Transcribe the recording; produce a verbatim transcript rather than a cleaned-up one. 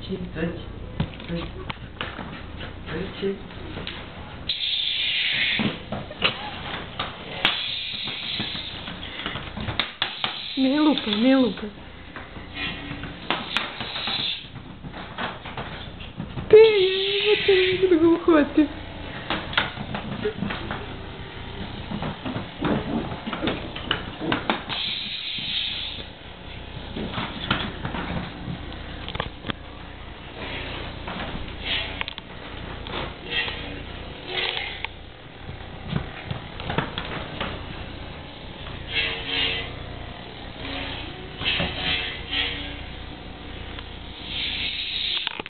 Doice, doice, doice, doice. Не лупай, не лупай. Ты, я не буду ухватить.